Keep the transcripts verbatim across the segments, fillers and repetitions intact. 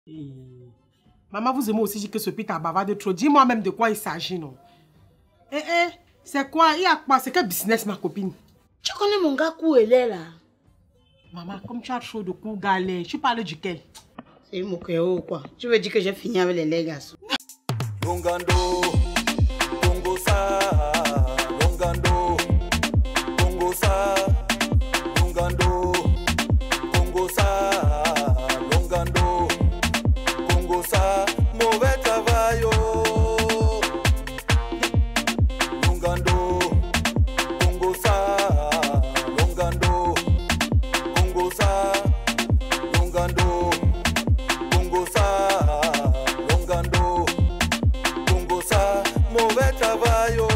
Et... Maman, vous aimez aussi dire que Sopita bavarde trop. Dis-moi même de quoi il s'agit, non? Eh, eh, c'est quoi? Il y a quoi? C'est quel business, ma copine? Tu connais mon gars Kouélé, là? Maman, comme tu as trop de coups galets, tu parles duquel? C'est mon cœur ou quoi? Tu veux dire que j'ai fini avec les légas? Longando, Congo sa, Longando, Congo sa, Longando, Congo sa, Longando, Congo sa, mauvais travail oh. Longando, Congo sa, Longando, Congo sa, Longando, Congo sa, Longando. Mauvais travail oh.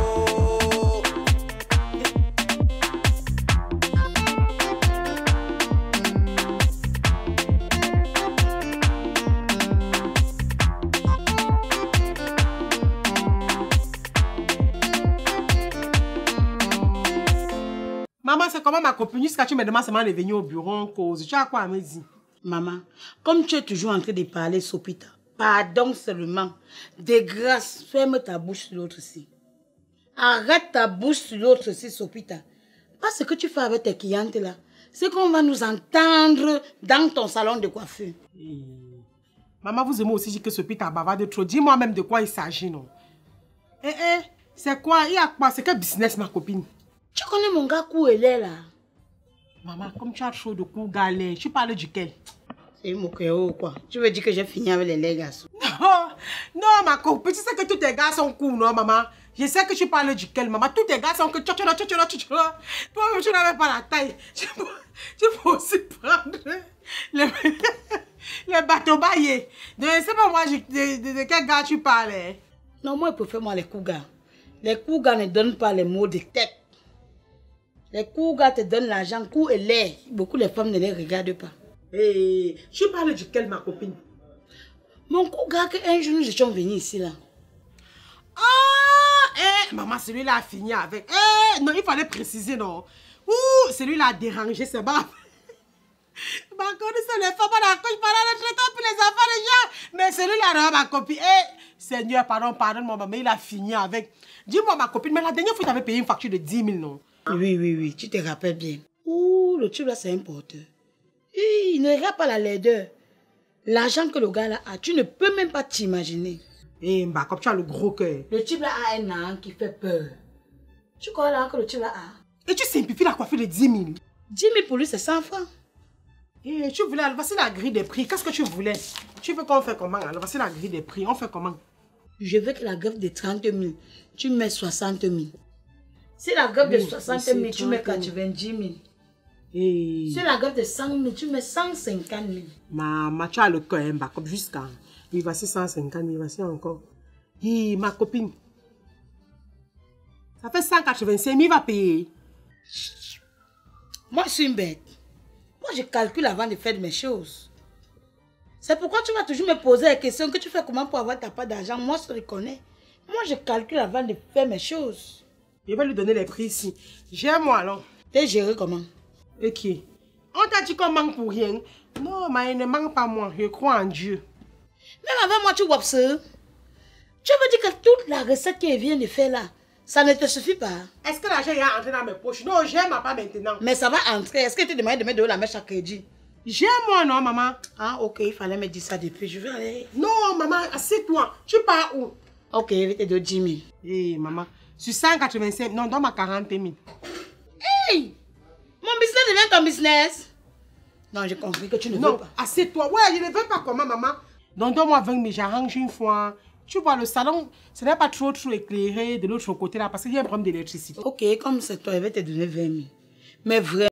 Maman, c'est comment ma copine? Jusqu'à tu me demandes seulement de venir au bureau en cause. Tu as quoi à me dire? Maman, comme tu es toujours en train de parler, Sopita, pardon seulement. De grâce, ferme ta bouche sur l'autre aussi. Arrête ta bouche sur l'autre aussi, Sopita. Parce que ce que tu fais avec tes clientes là, c'est qu'on va nous entendre dans ton salon de coiffure. Et... Maman, vous aimez aussi dire que Sopita bavarde trop. Dis-moi même de quoi il s'agit, non? Eh, eh, c'est quoi? Il y a quoi? C'est quel business, ma copine? Tu connais mon gars Kouélé, là? Maman, comme tu as trop de coups galets, tu parles duquel? C'est mon cœur ou quoi? Tu veux dire que j'ai fini avec les légas? Non, non, ma copine, tu sais que tous tes gars sont cool, non, maman? Je sais que tu parles duquel, maman. Tous tes gars sont que tchotchola, tchotchola, tchotchola. Toi-même, tu n'avais pas la taille. Tu peux, tu peux aussi prendre les, les bateaux baillés. Je ne sais pas, moi, je, de, de, de quel gars tu parles. Non, moi, je préfère moi les cougas. Les cougas ne donnent pas les mots de tête. Les cougas te donnent l'argent, coup et l'air. Beaucoup de femmes ne les regardent pas. Et tu parles duquel, ma copine? Mon cougar, qu'un jour nous étions venus ici, là. Ah, eh, maman, celui-là a fini avec. Eh, non, il fallait préciser, non. Ouh, celui-là a dérangé, c'est bas. Ma connaissance, les femmes, on a couche pendant le traitement pour les enfants déjà. Mais celui-là, non, ma copine. Eh, Seigneur, pardon, pardon, mon maman, il a fini avec. Dis-moi, ma copine, mais la dernière fois, tu avais payé une facture de dix mille, non? Oui, oui, oui, tu te rappelles bien. Ouh, le tube là, c'est un porteur. Il ne regarde pas la laideur. L'argent que le gars là a, tu ne peux même pas t'imaginer. Eh, bah, comme tu as le gros cœur. Le type là a un an qui fait peur. Tu crois là que le type là a? Et tu simplifies la coiffure de dix mille. dix mille pour lui, c'est cent francs. Eh, tu voulais, voici la grille des prix. Qu'est-ce que tu voulais? Tu veux qu'on fait comment? Alors, voici la grille des prix. On fait comment? Je veux que la greffe de trente mille, tu mets soixante mille. Si la greffe de soixante mille, tu mets quatre-vingt-dix mille. Et... Si la greffe de cent mille, tu mets cent cinquante mille. Maman, tu as le cœur, hein, comme jusqu'à... Oui, voici cent cinquante mille, voici encore. Et ma copine. Ça fait cent quatre-vingt-cinq mille, va payer. Moi, je suis une bête. Moi, je calcule avant de faire mes choses. C'est pourquoi tu vas toujours me poser la question que tu fais comment pour avoir ta part d'argent. Moi, je te reconnais. Moi, je calcule avant de faire mes choses. Je vais lui donner les prix ici. Gère-moi alors. T'es géré comment? Ok. On t'a dit qu'on manque pour rien. Non, mais il ne manque pas moi. Je crois en Dieu. Même avec moi, tu vois ça. Tu veux dire que toute la recette qu'elle vient de faire là, ça ne te suffit pas? Est-ce que l'argent est entré dans mes poches? Non, j'aime pas maintenant. Mais ça va entrer. Est-ce que tu demandes de me donner la mèche chaque crédit? J'aime-moi, non, maman? Ah, ok, il fallait me dire ça depuis. Je vais aller. Non, maman, assieds-toi. Tu pars où? Ok, je vais te donner dix mille. Hé, hey, maman. Sur cent quatre-vingt-cinq, non, donne-moi quarante mille. Hey! Mon business devient ton business. Non, j'ai compris que tu ne non, veux pas. assieds-toi. Ouais, je ne veux pas comment, maman? Donc, donne-moi vingt mille, j'arrange une fois. Tu vois, le salon, ce n'est pas trop, trop éclairé de l'autre côté là, parce qu'il y a un problème d'électricité. Ok, comme c'est toi, je vais te donner vingt mille. Mais vraiment.